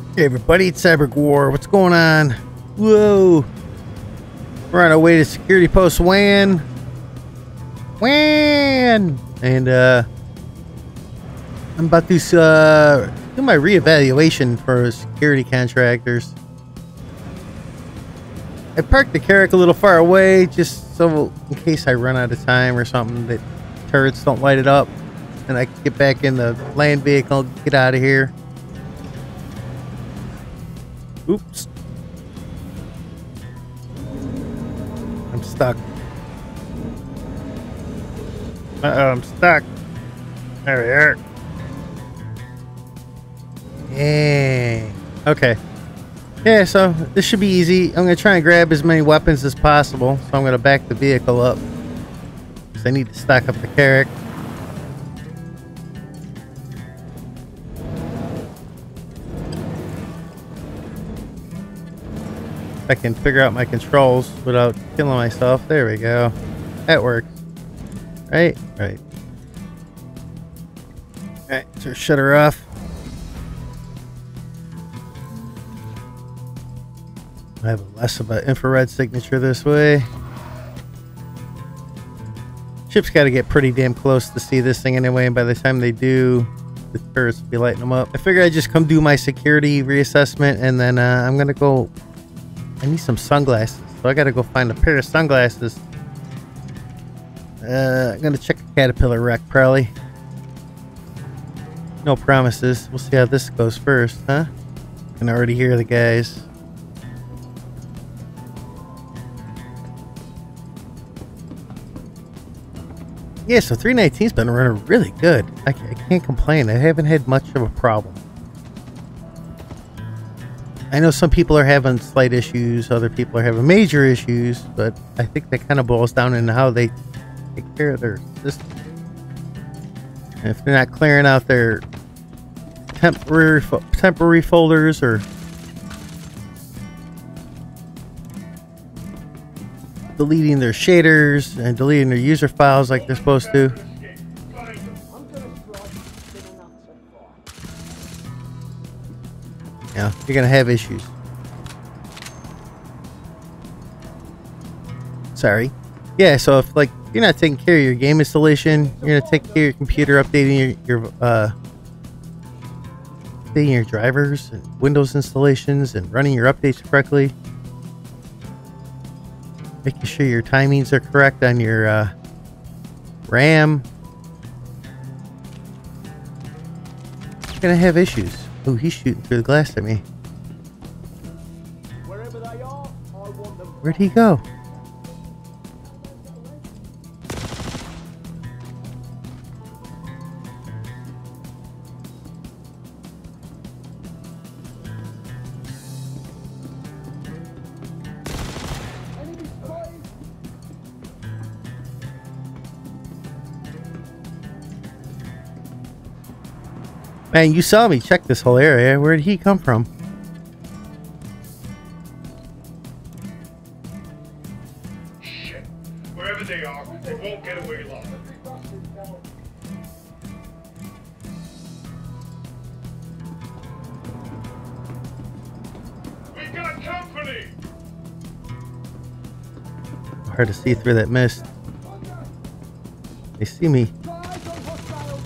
Hey everybody, it's Cyber War. What's going on? Whoa! We're on our way to Security Post WAN. WAN! And I'm about to do my reevaluation for security contractors. I parked the Carrack a little far away just so in case I run out of time or something that turrets don't light it up and I can get back in the land vehicle and get out of here. Oops. I'm stuck. Uh-oh, I'm stuck. There we are. Yay. Okay. Yeah, so this should be easy. I'm going to try and grab as many weapons as possible. So I'm going to back the vehicle up. Because I need to stock up the Carrack. I can figure out my controls without killing myself. There we go. That works. Right? Right. Alright, so shut her off. I have less of an infrared signature this way. Ship's got to get pretty damn close to see this thing anyway, and by the time they do, the turrets will be lighting them up. I figure I'd just come do my security reassessment, and then I'm going to go... I need some sunglasses, so I gotta go find a pair of sunglasses. I'm gonna check a Caterpillar wreck, probably. No promises. We'll see how this goes first, huh? I can already hear the guys. Yeah, so 319's been running really good. I can't complain. I haven't had much of a problem. I know some people are having slight issues, other people are having major issues, but I think that kind of boils down into how they take care of their system. And if they're not clearing out their temporary folders or deleting their shaders and deleting their user files like they're supposed to. Yeah, you're gonna have issues. Sorry. Yeah, so if like you're not taking care of your game installation, you're gonna take care of your computer, updating updating your drivers and Windows installations and running your updates correctly. Making sure your timings are correct on your RAM. You're gonna have issues. Oh, he's shooting through the glass at me. Wherever they are, I want them. Where'd he go? Enemy spotted. Man, you saw me check this whole area. Where did he come from? Shit. Wherever they are, they won't get away long. We got company! Hard to see through that mist. They see me. Eyes on hostiles.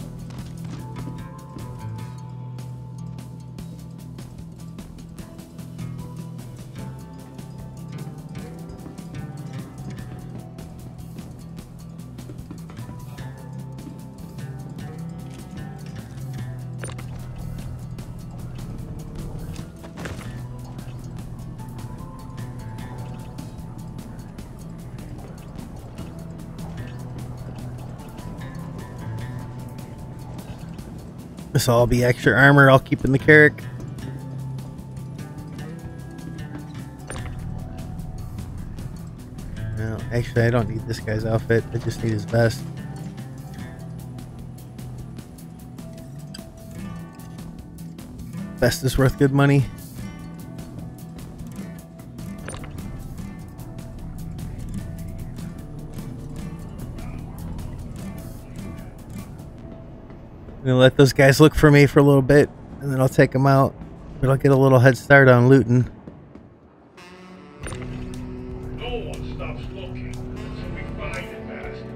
This will all be extra armor I'll keep in the Carrack. No, actually I don't need this guy's outfit. I just need his vest. Vest is worth good money. I'm gonna let those guys look for me for a little bit, and then I'll take them out. But I'll get a little head start on looting. No one stops looking, so we find it fast.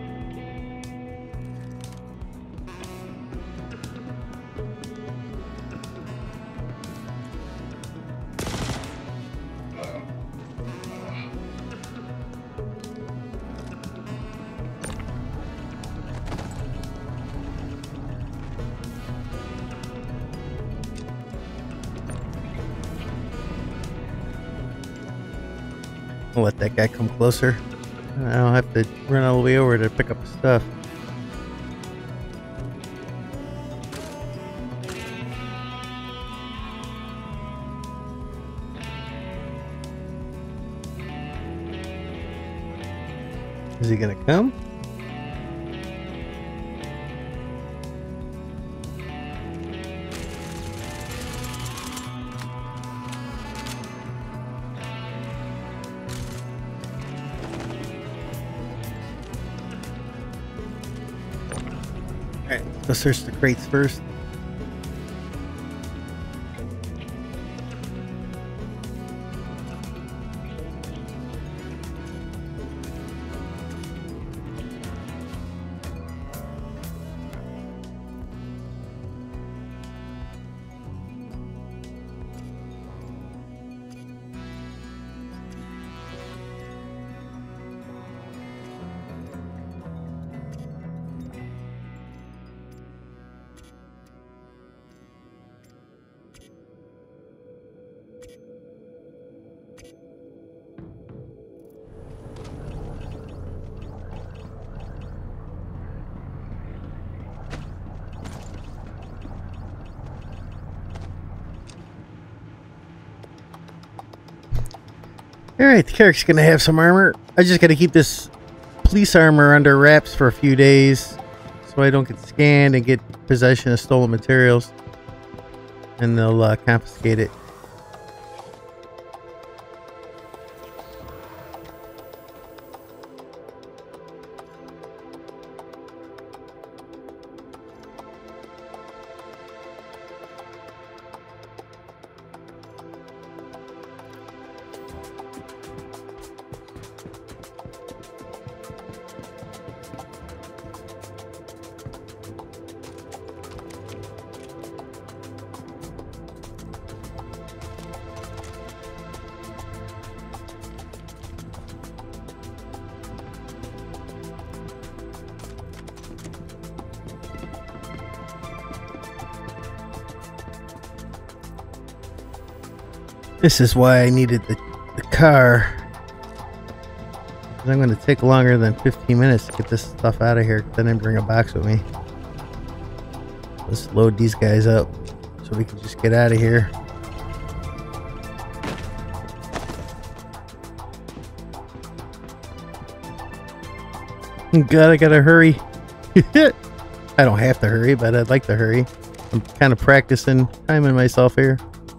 I'll let that guy come closer. I don't have to run all the way over to pick up the stuff. Is he gonna come? Alright, let's search the crates first. Alright, the character's gonna have some armor. I just gotta keep this police armor under wraps for a few days so I don't get scanned and get possession of stolen materials. And they'll confiscate it. This is why I needed the car. I'm going to take longer than 15 minutes to get this stuff out of here. Then I bring a box with me. Let's load these guys up so we can just get out of here. God, I gotta hurry. I don't have to hurry, but I'd like to hurry. I'm kind of practicing timing myself here.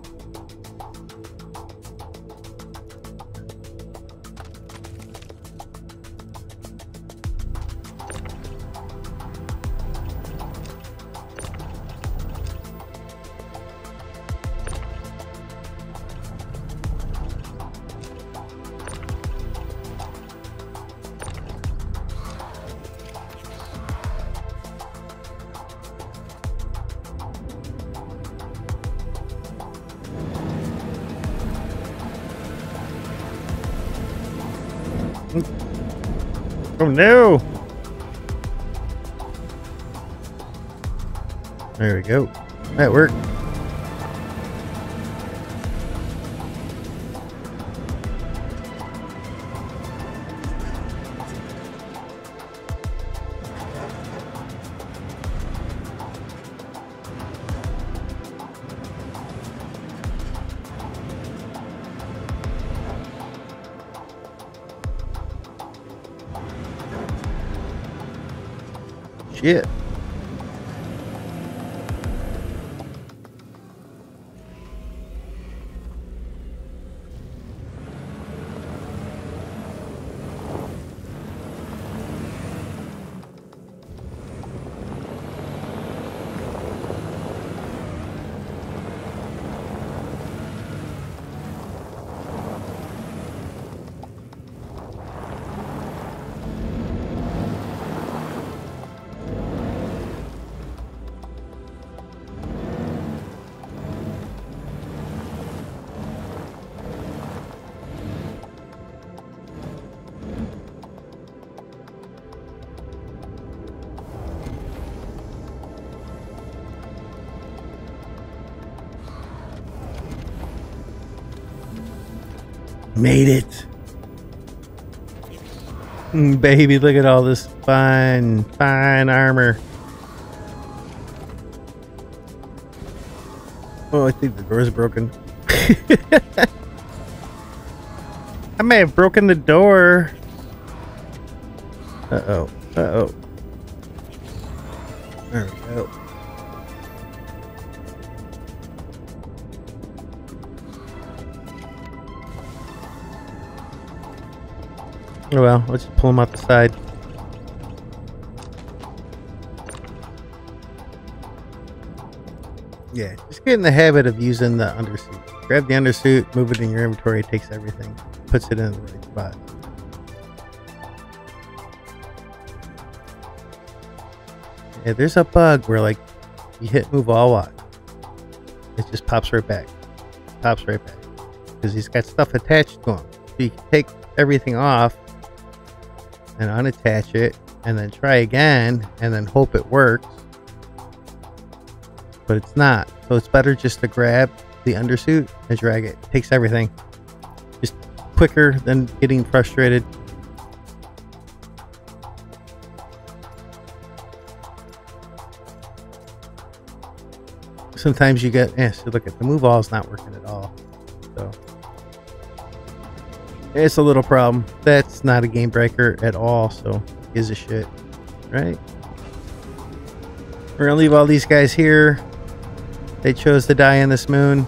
Oh no! There we go. That worked. Shit. Made it. Baby, look at all this fine armor. Oh, I think the door's broken. I may have broken the door. Uh-oh. Uh-oh. There we go. Oh well, let's just pull him out the side. Yeah, just get in the habit of using the undersuit. Grab the undersuit, move it in your inventory, it takes everything, puts it in the right spot. Yeah, there's a bug where like you hit move all watch. It just pops right back. Pops right back. Because he's got stuff attached to him. So you can take everything off and unattach it and then try again and then hope it works. But it's not. So it's better just to grab the undersuit and drag it. It takes everything. Just quicker than getting frustrated. Sometimes you get, so look at the move all is not working at all. So it's a little problem. That's not a game breaker at all. So gives a shit, right? We're gonna leave all these guys here. They chose to die in this moon.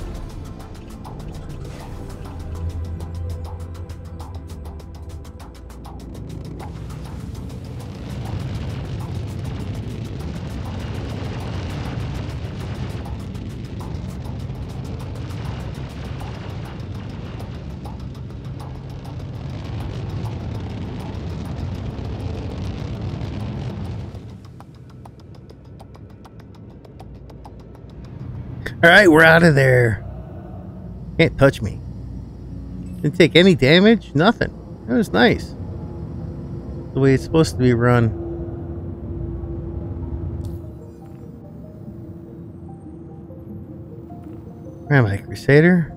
Alright, we're out of there. Can't touch me. Didn't take any damage, nothing. That was nice. The way it's supposed to be run. Where am I, Crusader?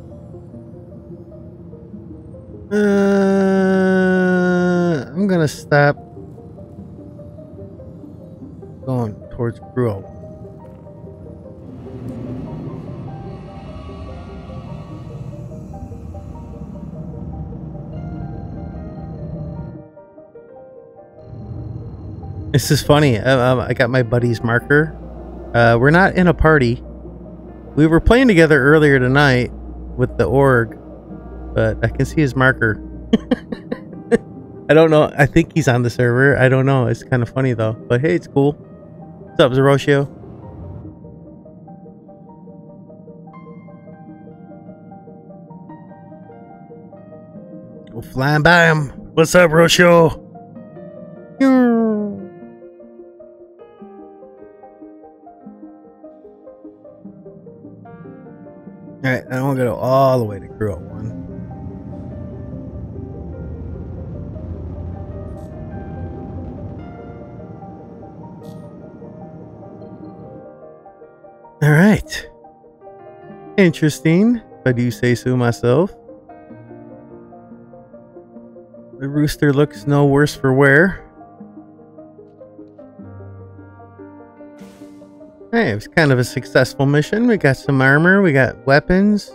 I'm gonna stop going towards Gruel. This is funny. I got my buddy's marker. We're not in a party. We were playing together earlier tonight with the org, but I can see his marker. I don't know. I think he's on the server. I don't know. It's kind of funny though. But hey, it's cool. What's up, Zeroshio? Go flying by him. What's up, Roshio? Alright, I want to go all the way to Gruel 1. Alright. Interesting, if I do say so myself. The rooster looks no worse for wear. Hey, it was kind of a successful mission. We got some armor, we got weapons,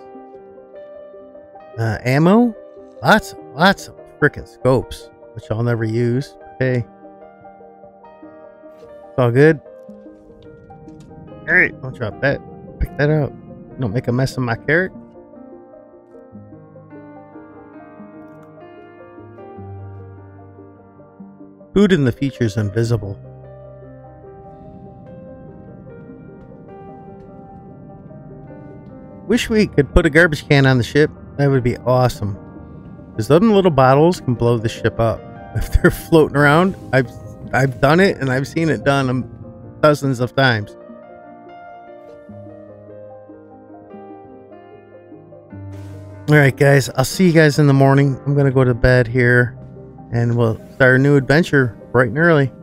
ammo, lots of frickin' scopes, which I'll never use. Hey, it's all good. Alright, I'll drop that. Pick that up. Don't make a mess of my carrot. Food in the future is invisible. Wish we could put a garbage can on the ship. That would be awesome. Because those little bottles can blow the ship up if they're floating around. I've done it and I've seen it done dozens of times. Alright guys, I'll see you guys in the morning. I'm gonna go to bed here and we'll start a new adventure bright and early.